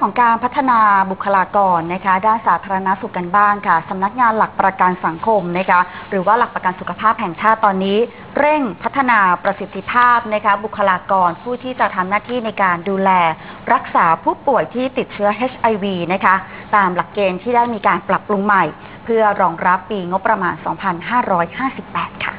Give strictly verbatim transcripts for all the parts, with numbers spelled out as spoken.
ของการพัฒนาบุคลากรนะคะด้านสาธารณสุขกันบ้างค่ะสำนักงานหลักประกันสังคมนะคะหรือว่าหลักประกันสุขภาพแห่งชาติตอนนี้เร่งพัฒนาประสิทธิภาพนะคะบุคลากรผู้ที่จะทำหน้าที่ในการดูแลรักษาผู้ป่วยที่ติดเชื้อ เอช ไอ วี นะคะตามหลักเกณฑ์ที่ได้มีการปรับปรุงใหม่เพื่อรองรับปีงบประมาณ สองพันห้าร้อยห้าสิบแปด ค่ะ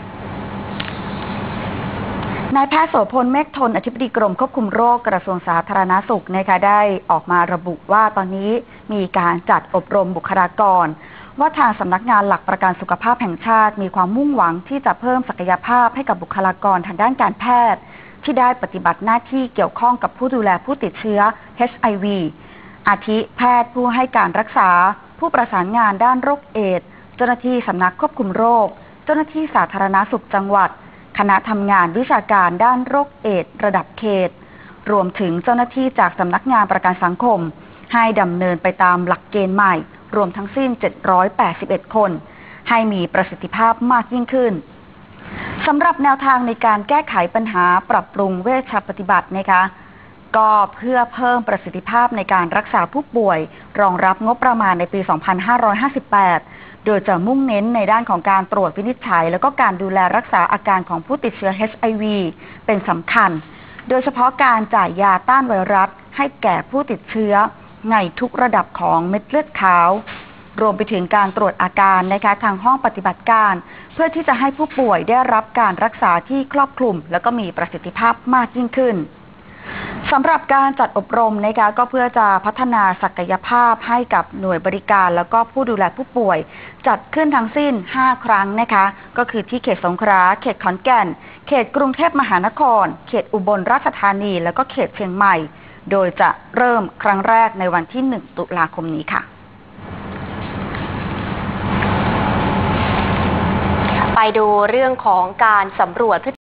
นายแพทย์โสพลเมฆทนอธิบดีกรมควบคุมโรคกระทรวงสาธารณสุขนะคะได้ออกมาระบุว่าตอนนี้มีการจัดอบรมบุคลากรว่าทางสำนักงานหลักประกันสุขภาพแห่งชาติมีความมุ่งหวังที่จะเพิ่มศักยภาพให้กับบุคลากรทางด้านการแพทย์ที่ได้ปฏิบัติหน้าที่เกี่ยวข้องกับผู้ดูแลผู้ติดเชื้อ เอช ไอ วี อาทิแพทย์ผู้ให้การรักษาผู้ประสานงานด้านโรคเอดส์เจ้าหน้าที่สำนักควบคุมโรคเจ้าหน้าที่สาธารณสุขจังหวัดคณะทำงานวิชาการด้านโรคเอดส์ระดับเขตรวมถึงเจ้าหน้าที่จากสำนักงานประกันสังคมให้ดำเนินไปตามหลักเกณฑ์ใหม่รวมทั้งสิ้นเจ็ดร้อยแปดสิบเอ็ดคนให้มีประสิทธิภาพมากยิ่งขึ้นสำหรับแนวทางในการแก้ไขปัญหาปรับปรุงเวชปฏิบัตินะคะก็เพื่อเพิ่มประสิทธิภาพในการรักษาผู้ป่วยรองรับงบประมาณในปี สองพันห้าร้อยห้าสิบแปดโดยจะมุ่งเน้นในด้านของการตรวจวินิจฉัยแล้วก็การดูแลรักษาอาการของผู้ติดเชื้อ เอช ไอ วี เป็นสำคัญโดยเฉพาะการจ่ายยาต้านไวรัสให้แก่ผู้ติดเชื้อในทุกระดับของเม็ดเลือดขาวรวมไปถึงการตรวจอาการนะคะทางห้องปฏิบัติการเพื่อที่จะให้ผู้ป่วยได้รับการรักษาที่ครอบคลุมแล้วก็มีประสิทธิภาพมากยิ่งขึ้นสำหรับการจัดอบรมนะคะก็เพื่อจะพัฒนาศักยภาพให้กับหน่วยบริการแล้วก็ผู้ดูแลผู้ป่วยจัดขึ้นทั้งสิ้นห้าครั้งนะคะก็คือที่เขตสงขลาเขตขอนแก่นเขตกรุงเทพมหานครเขตอุบลราชธานีแล้วก็เขตเชียงใหม่โดยจะเริ่มครั้งแรกในวันที่หนึ่งตุลาคมนี้ค่ะไปดูเรื่องของการสำรวจ